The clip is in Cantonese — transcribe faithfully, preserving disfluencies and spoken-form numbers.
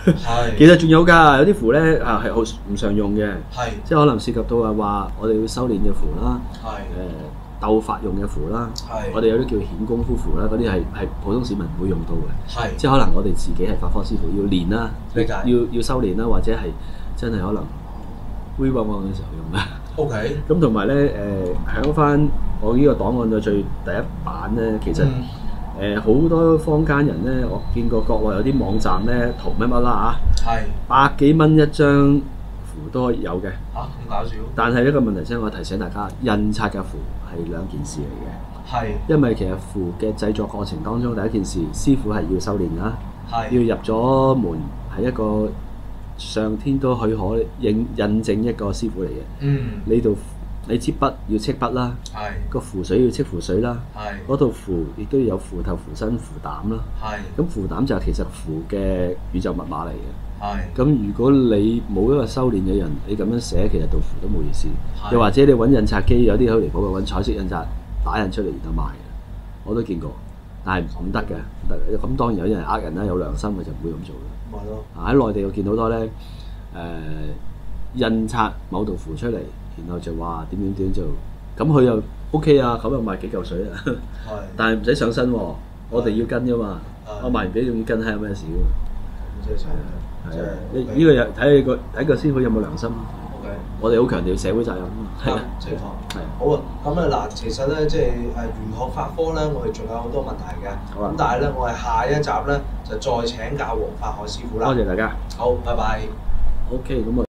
其實仲有㗎，有啲符咧啊係好唔常用嘅， 係即係可能涉及到係話我哋要修煉嘅符啦， 係誒鬥法用嘅符啦， 係我哋有啲叫顯功夫符啦，嗰啲係係普通市民唔會用到嘅， 係即係可能我哋自己係法科師傅要練啦， 理解要要修練啦，或者係真係可能灰濛濛嘅時候用啦。 OK， 咁同埋咧誒，響翻我呢個檔案嘅最第一版咧，其實誒好、 嗯、 多坊間人咧，我見過國內有啲網站咧圖乜乜啦嚇， 係百幾蚊一張符都有嘅。 嚇咁搞笑。 但係一個問題先，我提醒大家，印刷嘅符係兩件事嚟嘅。 係。因因為其實符嘅製作過程當中，第一件事師傅係要修練啦， 係要入咗門係一個上天都許可認印證一個師傅嚟嘅。 嗯。 你度你支筆要戚筆啦， 係。 個符水要戚符水啦， 係。 嗰度符亦都要有符頭、符身、符膽啦。 係。 咁符膽就係其實符嘅宇宙密碼嚟嘅。 係。 咁如果你冇一個修練嘅人，你咁樣寫其實道符都冇意思。又或者你揾印刷機，有啲好離譜嘅揾彩色印刷打印出嚟然後賣嘅，我都見過，但係唔得嘅，唔得嘅。咁當然有啲人呃人啦，有良心嘅就唔會咁做嘅。 咪咯。 喺內地我見到好多咧，誒、呃、印刷某道符出嚟，然後就話點點點做，咁佢又 OK 啊，咁又賣幾嚿水啊。 係。 但係唔使上身喎，我哋要跟噶嘛，我賣完俾你跟，睇有咩事㗎嘛。 即係想係啊，呢呢個又睇你個睇個師傅有冇良心。 OK。 我哋好強調社會責任啊。係啊， 正確。 係。 好啊，咁啊嗱，其實咧即係誒玄學法科咧，我哋仲有好多問題嘅。 好啊。 咁但係咧，我哋下一集咧就再請教黃法海師傅啦。 多謝大家。 好，拜拜。 OK，咁我。